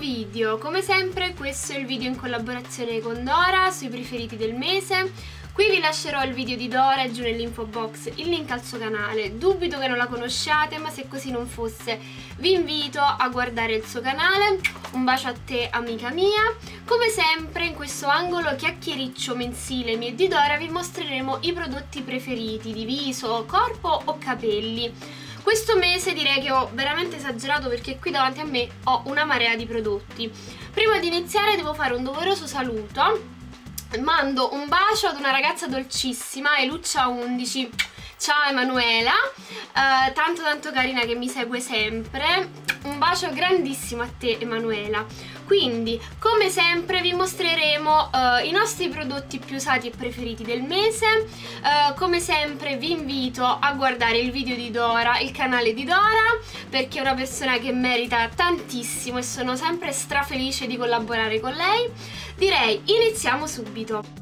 video. Come sempre questo è il video in collaborazione con Dora sui preferiti del mese. Qui vi lascerò il video di Dora e giù nell'info box il link al suo canale. Dubito che non la conosciate, ma se così non fosse vi invito a guardare il suo canale. Un bacio a te, amica mia. Come sempre in questo angolo chiacchiericcio mensile mio e di Dora vi mostreremo i prodotti preferiti di viso, corpo o capelli. Questo mese direi che ho veramente esagerato perché qui davanti a me ho una marea di prodotti. Prima di iniziare devo fare un doveroso saluto. Mando un bacio ad una ragazza dolcissima, Eluccia11. Ciao Emanuela, tanto carina che mi segue sempre. Un bacio grandissimo a te Emanuela. Quindi come sempre vi mostreremo i nostri prodotti più usati e preferiti del mese. Come sempre vi invito a guardare il video di Dora, il canale di Dora, perché è una persona che merita tantissimo e sono sempre strafelice di collaborare con lei. Direi iniziamo subito.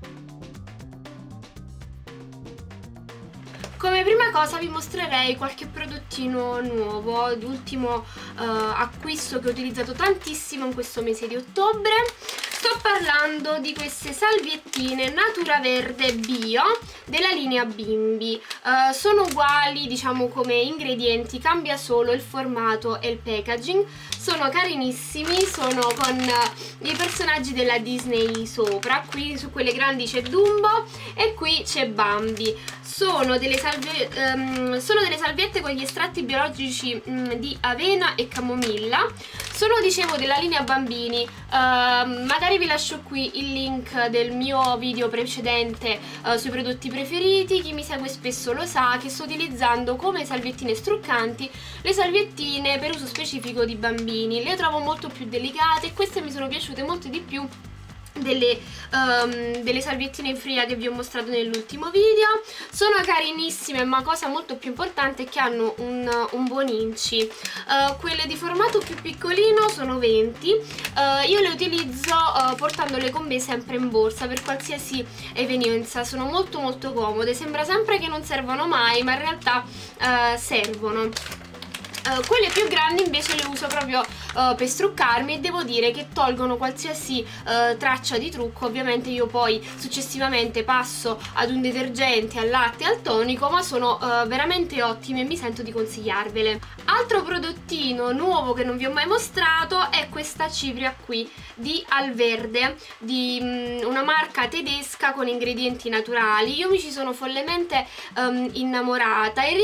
Come prima cosa vi mostrerei qualche prodottino nuovo, l'ultimo acquisto che ho utilizzato tantissimo in questo mese di ottobre. Sto parlando di queste salviettine Natura Verde Bio della linea Bimbi. Sono uguali, diciamo, come ingredienti, cambia solo il formato e il packaging. Sono carinissimi, sono con i personaggi della Disney sopra. Qui su quelle grandi c'è Dumbo e qui c'è Bambi. Sono delle salviette con gli estratti biologici di avena e camomilla. Sono, dicevo, della linea bambini. Magari vi lascio qui il link del mio video precedente sui prodotti preferiti. Chi mi segue spesso lo sa che sto utilizzando come salviettine struccanti le salviettine per uso specifico di bambini. Le trovo molto più delicate e queste mi sono piaciute molto di più delle salviettine in fria che vi ho mostrato nell'ultimo video. Sono carinissime, ma cosa molto più importante è che hanno un buon inci. Quelle di formato più piccolino sono 20. Io le utilizzo portandole con me sempre in borsa per qualsiasi evenienza. Sono molto comode. Sembra sempre che non servono mai, ma in realtà servono. Quelle più grandi invece le uso proprio per struccarmi e devo dire che tolgono qualsiasi traccia di trucco. Ovviamente io poi successivamente passo ad un detergente, al latte e al tonico, ma sono veramente ottime e mi sento di consigliarvele. Altro prodottino nuovo che non vi ho mai mostrato è questa cipria qui di Alverde, di una marca tedesca con ingredienti naturali. Io mi ci sono follemente innamorata e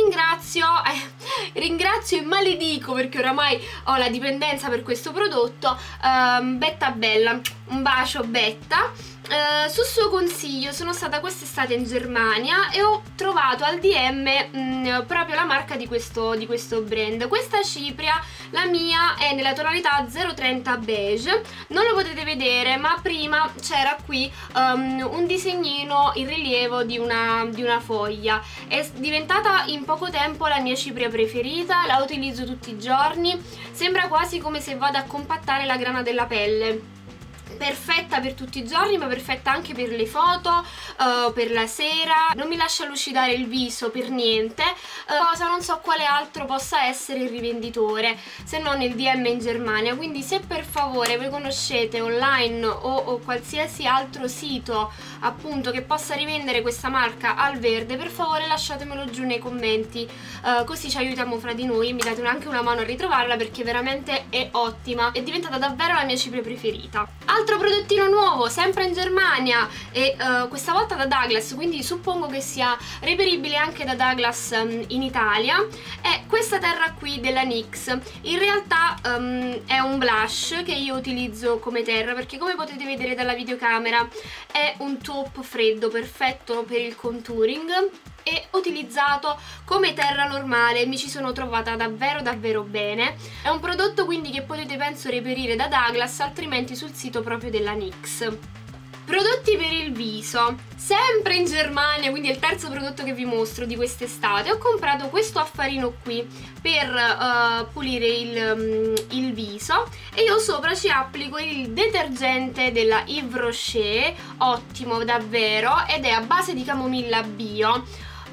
ringrazio e maledico, perché oramai ho la dipendenza per questo prodotto, Betta Bella. Un bacio Betta. Su suo consiglio sono stata quest'estate in Germania e ho trovato al DM proprio la marca di questo brand. Questa cipria, la mia, è nella tonalità 030 beige. Non lo potete vedere, ma prima c'era qui un disegnino in rilievo di una foglia. È diventata in poco tempo la mia cipria preferita, la utilizzo tutti i giorni. Sembra quasi come se vada a compattare la grana della pelle. Perfetta per tutti i giorni, ma perfetta anche per le foto, per la sera. Non mi lascia lucidare il viso per niente. Non so quale altro possa essere il rivenditore se non il DM in Germania. Quindi se per favore voi conoscete online o qualsiasi altro sito appunto che possa rivendere questa marca Alverde, per favore lasciatemelo giù nei commenti, così ci aiutiamo fra di noi e mi date anche una mano a ritrovarla, perché veramente è ottima. È diventata davvero la mia cipria preferita. Altro prodottino nuovo, sempre in Germania e questa volta da Douglas, quindi suppongo che sia reperibile anche da Douglas in Italia, è questa terra qui della NYX. In realtà è un blush che io utilizzo come terra, perché come potete vedere dalla videocamera è un taupe freddo, perfetto per il contouring, e utilizzato come terra normale mi ci sono trovata davvero bene. È un prodotto quindi che potete penso reperire da Douglas, altrimenti sul sito proprio della NYX. Prodotti per il viso, sempre in Germania, quindi è il terzo prodotto che vi mostro di quest'estate. Ho comprato questo affarino qui per pulire il viso e io sopra ci applico il detergente della Yves Rocher, ottimo davvero, ed è a base di camomilla bio.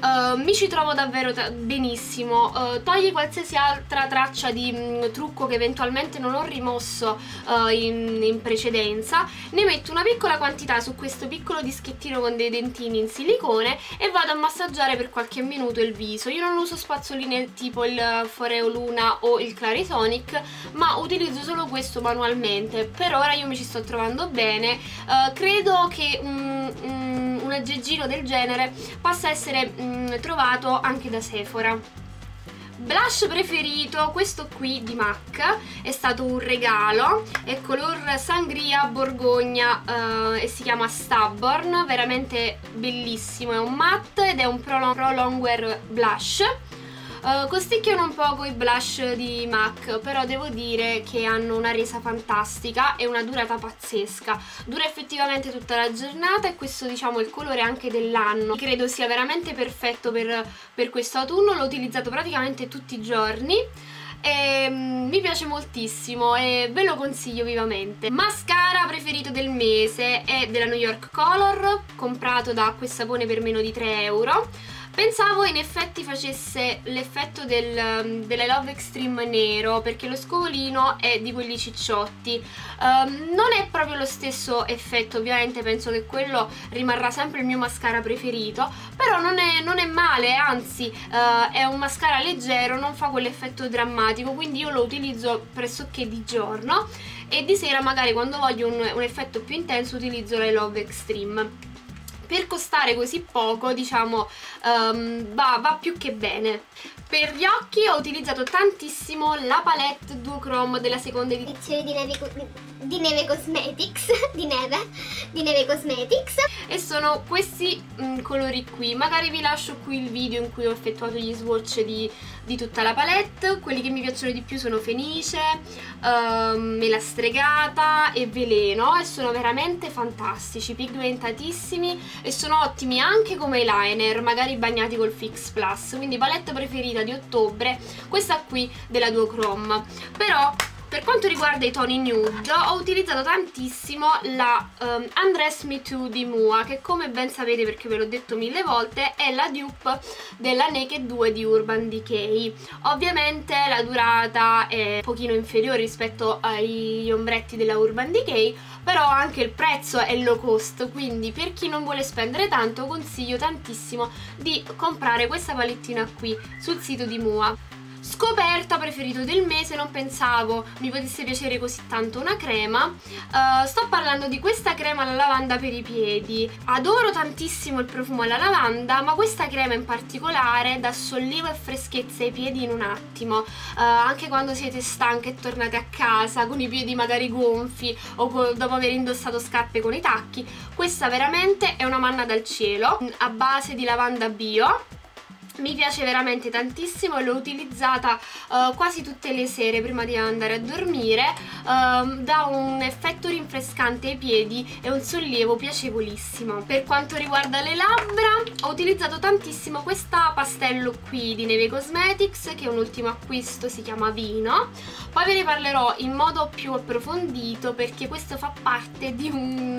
mi ci trovo davvero benissimo, toglie qualsiasi altra traccia di trucco che eventualmente non ho rimosso in precedenza. Ne metto una piccola quantità su questo piccolo dischettino con dei dentini in silicone e vado a massaggiare per qualche minuto il viso. Io non uso spazzoline tipo il Foreo Luna o il Clarisonic, ma utilizzo solo questo manualmente. Per ora io mi ci sto trovando bene, credo che un aggeggino del genere possa essere trovato anche da Sephora. Blush preferito, questo qui di MAC, è stato un regalo, è color Sangria Borgogna e si chiama Stubborn, veramente bellissimo, è un matte ed è un Pro Longwear Blush. Costicchiano un poco i blush di MAC, però devo dire che hanno una resa fantastica e una durata pazzesca. Dura effettivamente tutta la giornata e questo, diciamo, è il colore anche dell'anno. Credo sia veramente perfetto per questo autunno, l'ho utilizzato praticamente tutti i giorni e mi piace moltissimo e ve lo consiglio vivamente. Mascara preferito del mese è della New York Color, comprato da Acquesapone per meno di 3 euro. Pensavo in effetti facesse l'effetto della Love Extreme nero, perché lo scovolino è di quelli cicciotti. Non è proprio lo stesso effetto, ovviamente penso che quello rimarrà sempre il mio mascara preferito, però non è male, anzi è un mascara leggero, non fa quell'effetto drammatico, quindi io lo utilizzo pressoché di giorno e di sera magari quando voglio un effetto più intenso utilizzo la Love Extreme. Per costare così poco, diciamo, va più che bene. Per gli occhi ho utilizzato tantissimo la palette duochrome della seconda edizione di Neve Cosmetics, di Neve Cosmetics, e sono questi colori qui. Magari vi lascio qui il video in cui ho effettuato gli swatch di tutta la palette. Quelli che mi piacciono di più sono Fenice, Mela Stregata e Veleno, e sono veramente fantastici, pigmentatissimi e sono ottimi anche come eyeliner, magari bagnati col Fix Plus. Quindi palette preferita di ottobre, questa qui della duochrome. Però per quanto riguarda i toni nude ho utilizzato tantissimo la Undress Me Too di Mua, che come ben sapete, perché ve l'ho detto 1000 volte, è la dupe della Naked 2 di Urban Decay. Ovviamente la durata è un pochino inferiore rispetto agli ombretti della Urban Decay, però anche il prezzo è low cost, quindi per chi non vuole spendere tanto consiglio tantissimo di comprare questa palettina qui sul sito di Mua. Scoperta preferito del mese, non pensavo mi potesse piacere così tanto una crema. Sto parlando di questa crema alla lavanda per i piedi. Adoro tantissimo il profumo alla lavanda, ma questa crema in particolare dà sollievo e freschezza ai piedi in un attimo, anche quando siete stanche e tornate a casa con i piedi magari gonfi o dopo aver indossato scarpe con i tacchi. Questa veramente è una manna dal cielo, a base di lavanda bio. Mi piace veramente tantissimo e l'ho utilizzata quasi tutte le sere prima di andare a dormire. Dà un effetto rinfrescante ai piedi e un sollievo piacevolissimo. Per quanto riguarda le labbra ho utilizzato tantissimo questa pastello qui di Neve Cosmetics, che è un ultimo acquisto, si chiama Vino. Poi ve ne parlerò in modo più approfondito, perché questo fa parte di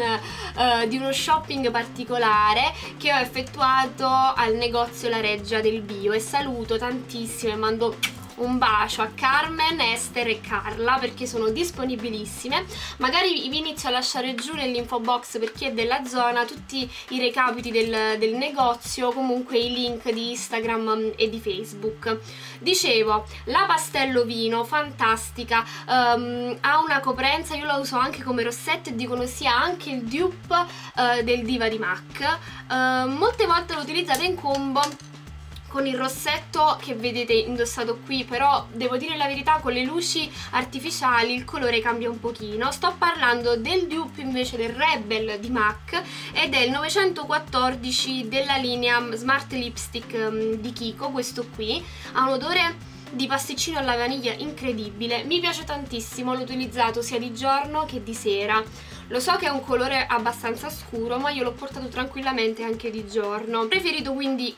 uno shopping particolare che ho effettuato al negozio La Reggia del Bio, e saluto tantissimo e mando un bacio a Carmen, Esther e Carla, perché sono disponibilissime. Magari vi inizio a lasciare giù nell'info box, per chi è della zona, tutti i recapiti del negozio, comunque i link di Instagram e di Facebook. Dicevo, la pastello Vino, fantastica, ha una coprenza, io la uso anche come rossetto e dicono sia anche il dupe del Diva di MAC. Molte volte l'ho utilizzata in combo con il rossetto che vedete indossato qui, però devo dire la verità, con le luci artificiali il colore cambia un pochino. Sto parlando del dupe invece del Rebel di MAC ed è il 914 della linea Smart Lipstick di Kiko. Questo qui ha un odore di pasticcino alla vaniglia incredibile, mi piace tantissimo, l'ho utilizzato sia di giorno che di sera. Lo so che è un colore abbastanza scuro, ma io l'ho portato tranquillamente anche di giorno. Preferito quindi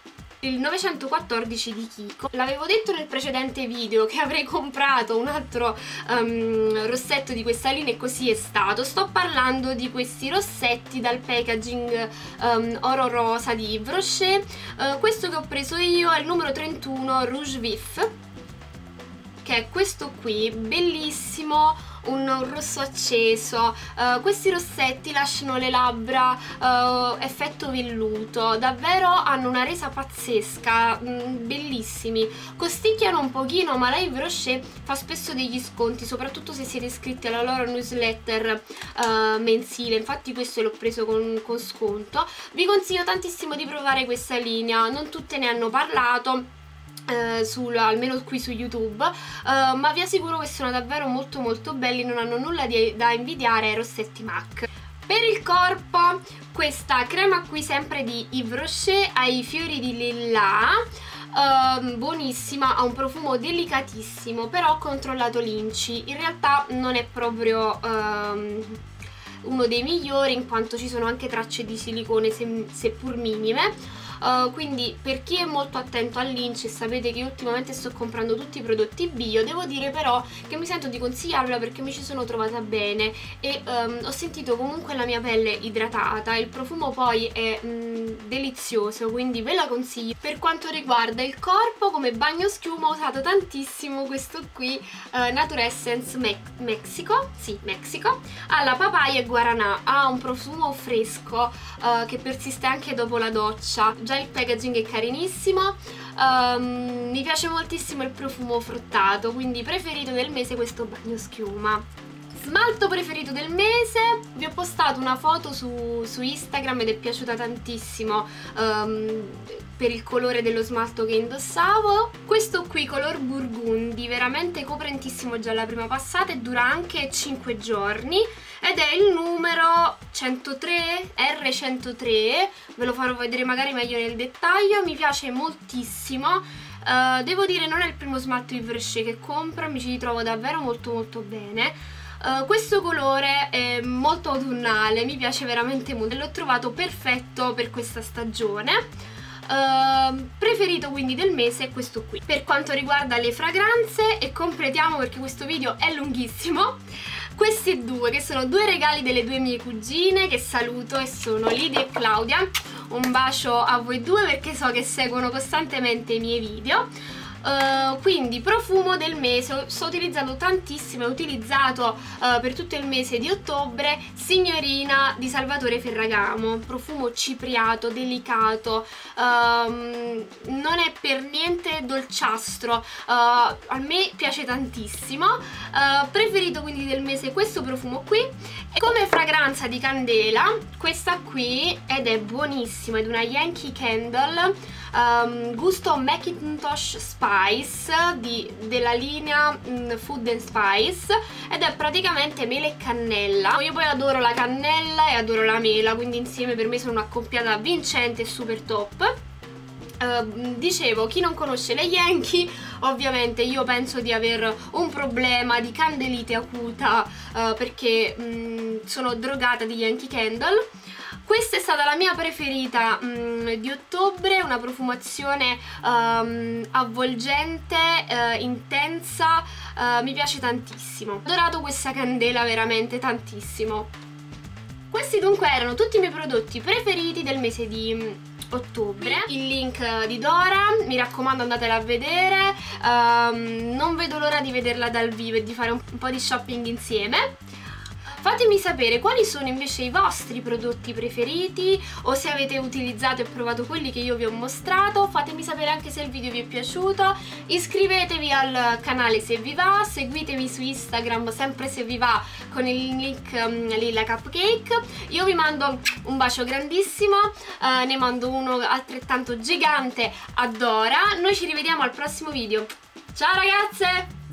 il 914 di Kiko. L'avevo detto nel precedente video che avrei comprato un altro rossetto di questa linea e così è stato. Sto parlando di questi rossetti dal packaging oro rosa di Yves Rocher. Questo che ho preso io è il numero 31 Rouge Vif, che è questo qui, bellissimo, un rosso acceso. Questi rossetti lasciano le labbra effetto velluto, davvero hanno una resa pazzesca, bellissimi. Costicchiano un pochino, ma la Yves Rocher fa spesso degli sconti, soprattutto se siete iscritti alla loro newsletter mensile. Infatti questo l'ho preso con sconto. Vi consiglio tantissimo di provare questa linea, non tutte ne hanno parlato, almeno qui su YouTube, ma vi assicuro che sono davvero molto molto belli, non hanno nulla da invidiare ai rossetti MAC. Per il corpo, questa crema qui sempre di Yves Rocher, ai fiori di lilla, buonissima, ha un profumo delicatissimo, però ho controllato l'Inci, in realtà non è proprio uno dei migliori, in quanto ci sono anche tracce di silicone seppur minime. Quindi per chi è molto attento all'Inci, e sapete che ultimamente sto comprando tutti i prodotti bio, devo dire però che mi sento di consigliarla perché mi ci sono trovata bene e ho sentito comunque la mia pelle idratata. Il profumo poi è delizioso, quindi ve la consiglio. Per quanto riguarda il corpo, come bagno schiuma ho usato tantissimo questo qui, Nature Essence Mexico, sì, Mexico, alla papaya e guaranà. Ha un profumo fresco che persiste anche dopo la doccia. Già il packaging è carinissimo, mi piace moltissimo il profumo fruttato, quindi preferito del mese questo bagno schiuma. Smalto preferito del mese, vi ho postato una foto su Instagram ed è piaciuta tantissimo per il colore dello smalto che indossavo. Questo qui color burgundi, veramente coprentissimo già alla prima passata e dura anche 5 giorni ed è il numero 103, R103, ve lo farò vedere magari meglio nel dettaglio. Mi piace moltissimo, devo dire non è il primo smalto Yves Rocher che compro, mi ci ritrovo davvero molto molto bene. Questo colore è molto autunnale, mi piace veramente molto, l'ho trovato perfetto per questa stagione. Preferito quindi del mese è questo qui. Per quanto riguarda le fragranze, e completiamo perché questo video è lunghissimo, questi due che sono due regali delle due mie cugine che saluto e sono Lidia e Claudia. Un bacio a voi due perché so che seguono costantemente i miei video. Quindi profumo del mese, sto utilizzando tantissimo, ho utilizzato per tutto il mese di ottobre Signorina di Salvatore Ferragamo, profumo cipriato, delicato, non è per niente dolciastro, a me piace tantissimo. Preferito quindi del mese questo profumo qui. E come fragranza di candela questa qui, ed è buonissima, è una Yankee Candle gusto Macintosh Spice della linea Food and Spice, ed è praticamente mela e cannella. Io poi adoro la cannella e adoro la mela, quindi insieme per me sono un'accoppiata vincente e super top. Dicevo, chi non conosce le Yankee, ovviamente io penso di aver un problema di candelite acuta perché sono drogata di Yankee Candle. Questa è stata la mia preferita di ottobre, una profumazione avvolgente, intensa, mi piace tantissimo. Ho adorato questa candela veramente tantissimo. Questi dunque erano tutti i miei prodotti preferiti del mese di ottobre. Il link di Dora, mi raccomando andatela a vedere, non vedo l'ora di vederla dal vivo e di fare un po' di shopping insieme. Fatemi sapere quali sono invece i vostri prodotti preferiti o se avete utilizzato e provato quelli che io vi ho mostrato. Fatemi sapere anche se il video vi è piaciuto. Iscrivetevi al canale se vi va, seguitemi su Instagram sempre se vi va con il link Lilla Cupcake. Io vi mando un bacio grandissimo, ne mando uno altrettanto gigante a Dora. Noi ci rivediamo al prossimo video. Ciao ragazze!